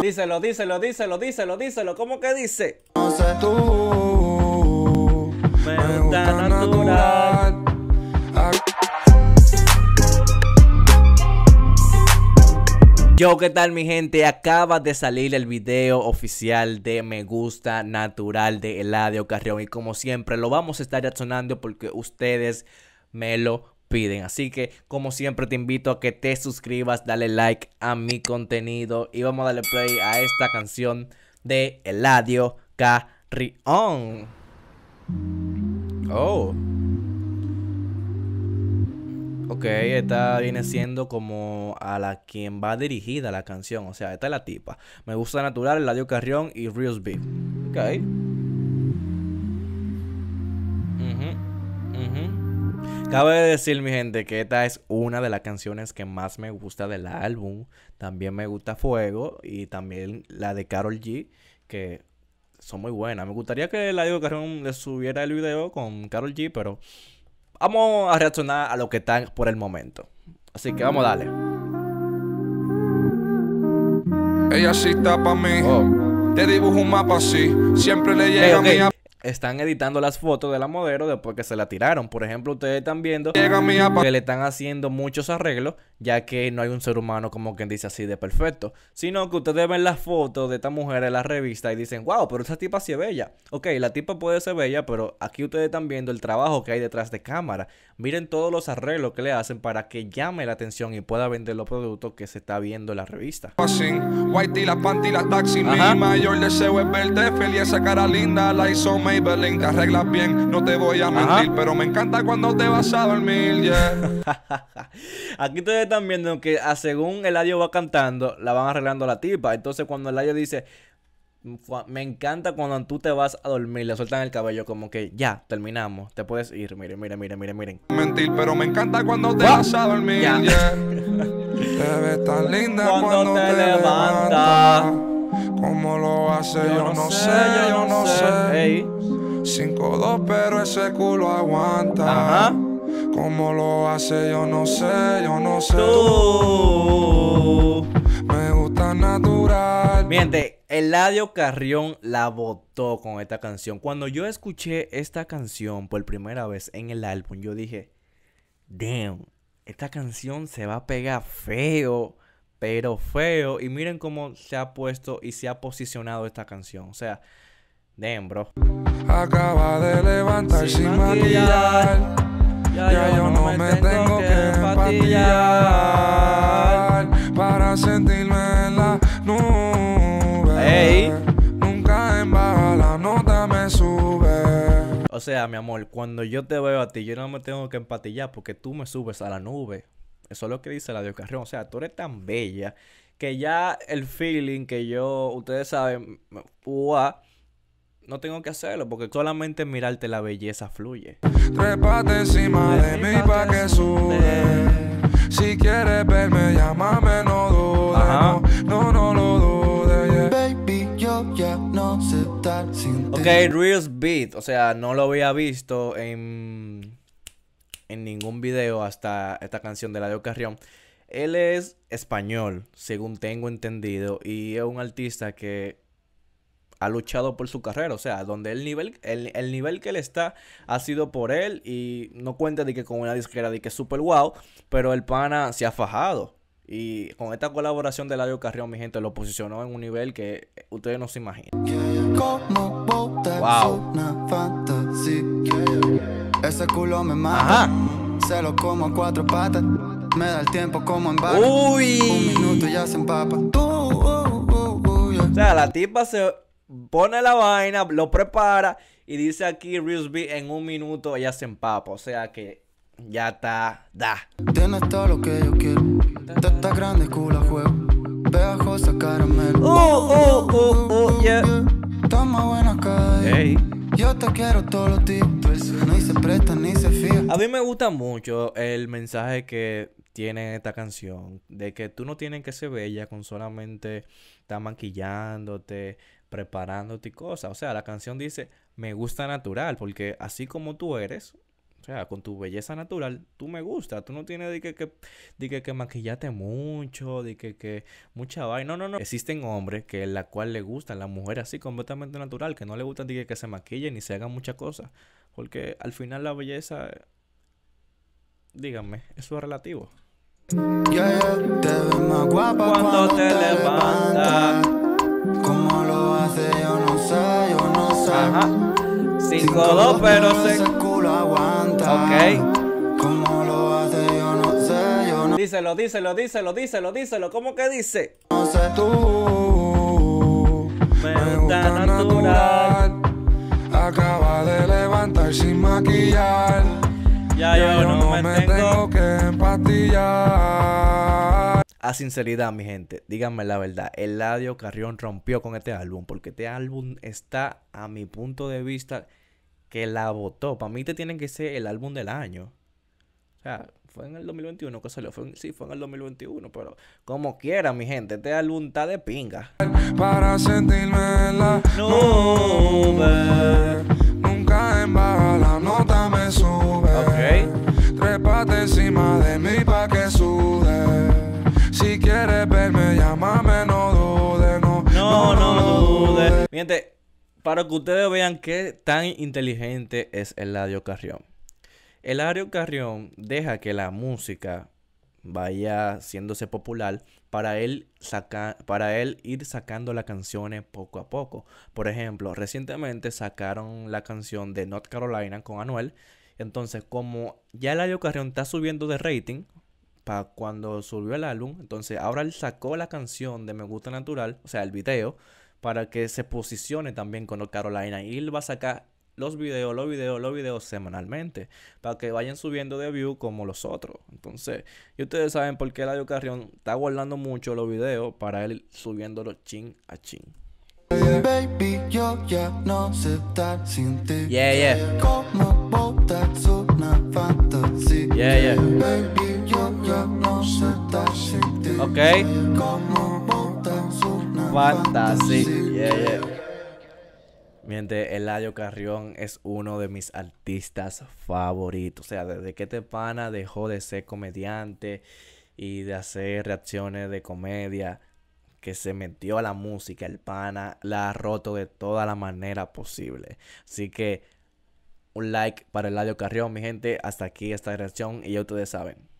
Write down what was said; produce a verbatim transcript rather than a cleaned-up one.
Díselo, díselo, díselo, díselo, díselo. ¿Cómo que dice? No sé tú. Me gusta natural. Yo, ¿qué tal mi gente? Acaba de salir el video oficial de Me Gusta Natural de Eladio Carrión. Y como siempre lo vamos a estar reaccionando porque ustedes me lo piden. Así que como siempre te invito a que te suscribas, dale like a mi contenido. Y vamos a darle play a esta canción de Eladio Carrión. Oh. Ok, esta viene siendo como a la quien va dirigida la canción. O sea, esta es la tipa. Me Gusta Natural, Eladio Carrión y Reels Beat. Ok. Uh-huh, uh-huh. Cabe decir, mi gente, que esta es una de las canciones que más me gusta del álbum. También me gusta Fuego y también la de Karol G, que son muy buenas. Me gustaría que Eladio Carrión le subiera el video con Karol G, pero vamos a reaccionar a lo que está por el momento. Así que vamos a darle. Ella sí está pa' mí. Oh. Te dibujo un mapa así. Siempre le llega Okay, okay. a mi Están editando las fotos de la modelo después que se la tiraron. Por ejemplo, ustedes están viendo llega a mi apa- que le están haciendo muchos arreglos, ya que no hay un ser humano como quien dice así de perfecto, sino que ustedes ven las fotos de esta mujer en la revista y dicen, wow, pero esa tipa sí es bella. Ok, la tipa puede ser bella, pero aquí ustedes están viendo el trabajo que hay detrás de cámara. Miren todos los arreglos que le hacen para que llame la atención y pueda vender los productos que se está viendo en la revista. White y las panty, las taxi. Ajá. Mi mayor deseo es verte feliz. Esa cara linda la hizo Maybelline. Te arreglas bien, no te voy a mentir. Ajá. Pero me encanta cuando te vas a dormir, yeah. Aquí ustedes están viendo que a según Eladio va cantando, la van arreglando a la tipa. Entonces cuando Eladio dice, me encanta cuando tú te vas a dormir, le sueltan el cabello como que ya, terminamos, te puedes ir. Miren, miren, miren, miren, miren. Mentir, pero me encanta cuando te Wow. vas a dormir, Ya. yeah. Te ves tan linda Cuando cuando, te te, levantas. levantas. ¿Cómo lo hace? Yo Yo, no no sé, sé, yo no sé. Ey. cinco dos, pero ese culo aguanta. Ajá. ¿Cómo lo hace? Yo no sé, yo no sé. Tú. Me gusta natural. Mi gente, Eladio Carrión la botó con esta canción. Cuando yo escuché esta canción por primera vez en el álbum, yo dije, damn, esta canción se va a pegar feo, pero feo. Y miren cómo se ha puesto y se ha posicionado esta canción. O sea, damn, bro. Acaba de levantar sin, Sin maquillar. maquillar. Ya, ya yo no me tengo que empatillar para sentirme en la nube. Ey. Nunca en baja la nota me sube. O sea, mi amor, cuando yo te veo a ti, yo no me tengo que empatillar porque tú me subes a la nube. Eso es lo que dice Eladio Carrión. O sea, tú eres tan bella que ya el feeling que yo, ustedes saben, ua, no tengo que hacerlo porque solamente mirarte la belleza fluye. Trépate encima de mí pa' que sube. Si quieres verme, llámame, no dudes. Ajá. No, no, no lo dudes, yeah. Baby, yo ya no sé estar sin ti. Ok, Reels Beat. O sea, no lo había visto en, en ningún video hasta esta canción de Eladio Carrión. Él es español, según tengo entendido, y es un artista que ha luchado por su carrera. O sea, donde el nivel, el, el nivel que él está ha sido por él. Y no cuenta de que con una disquera de que es super wow, pero el pana se ha fajado. Y con esta colaboración de Eladio Carrión, mi gente, lo posicionó en un nivel que ustedes no se imaginan. Wow. Ese culo me mata. Ajá. Se lo como a cuatro patas. Me da el tiempo como en barra. Uy. Un minuto y ya se empapa. Uh, uh, uh, uh, yeah. O sea, la tipa se pone la vaina, lo prepara y dice aquí Reels Beat en un minuto ella se empapa. O sea que ya está, da. Tienes todo lo que yo quiero. Teta grande, culo a juego. Pegajosa caramelo. Uh, uh, uh, uh, yeah. Está más buena cada día. Hey. Yo te quiero todos los días. Ni se presta ni se fía. A mí me gusta mucho el mensaje que tiene esta canción, de que tú no tienes que ser bella con solamente estar maquillándote, preparándote y cosas. O sea, la canción dice, me gusta natural, porque así como tú eres, sea, con tu belleza natural, tú me gusta. Tú no tienes de que, que, de que, que maquillarte mucho, de que, que mucha vaina. No, no, no. Existen hombres que la cual le gustan la mujer así completamente natural, que no le gustan de que, que se maquillen ni se hagan muchas cosas. Porque al final la belleza, díganme, eso es relativo. Yeah, yeah, te ves más guapa Cuando cuando te te levantas. levantas. Cómo lo hace, yo no sé, yo no sé. Ajá. cinco dos, pero se... ese culo aguanta. Ok. Cómo lo hace, yo no sé, yo no Díselo, díselo, díselo, díselo, díselo. ¿Cómo que dice? sé. Tú Me gusta natural. Acaba de levantar sin maquillar. Ya yo no me tengo... que empastillar. A sinceridad, mi gente, díganme la verdad. Eladio Carrión rompió con este álbum. Porque este álbum está, a mi punto de vista, que la botó. Para mí te tiene que ser el álbum del año. O sea, fue en el dos mil veintiuno que salió. Fue en- sí, fue en el dos mil veintiuno. Pero como quiera, mi gente, este álbum está de pinga. Para sentirme en la nube. Nunca en baja la nota me sube. Ok. Trépate encima de mí pa' que sude. Si quieres verme, llámame, no dudes, no, No, no dudes. Mi gente, para que ustedes vean qué tan inteligente es Eladio Carrión. Eladio Carrión deja que la música vaya haciéndose popular para él sacar, para él ir sacando las canciones poco a poco. Por ejemplo, recientemente sacaron la canción de North Carolina con Anuel. Entonces, como ya Eladio Carrión está subiendo de rating para cuando subió el álbum, entonces ahora él sacó la canción de Me Gusta Natural, o sea, el video, para que se posicione también con North Carolina. Y él va a sacar los videos, los videos, los videos semanalmente, para que vayan subiendo de view como los otros. Entonces, y ustedes saben por qué Eladio Carrión está guardando mucho los videos para él subiéndolos chin a chin. Baby, yo ya no sé estar sin ti. Yeah, yeah. Como botas una fantasía. Yeah, yeah. Baby, yo ya no sé estar sin ti. Ok. Como botas una Fantasy. fantasía. Yeah, yeah. Miente, Eladio Carrión es uno de mis artistas favoritos. O sea, desde que este pana dejó de ser comediante y de hacer reacciones de comedia, que se metió a la música, el pana la ha roto de toda la manera posible. Así que un like para Eladio Carrión, mi gente. Hasta aquí esta reacción y ya ustedes saben.